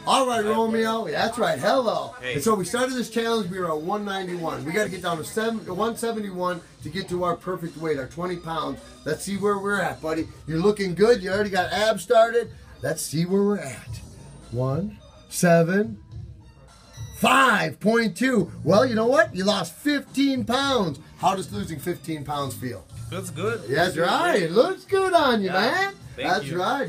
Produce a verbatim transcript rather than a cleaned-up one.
All right, Romeo. That's right. Hello. Hey. And so we started this challenge. We were at one ninety-one. We got to get down to seven, one seventy-one to get to our perfect weight, our twenty pounds. Let's see where we're at, buddy. You're looking good. You already got abs started. Let's see where we're at. One, seven, five point two. Well, you know what? You lost fifteen pounds. How does losing fifteen pounds feel? Feels good. That's right. It looks good on you, Yeah. man. Thank That's you. right.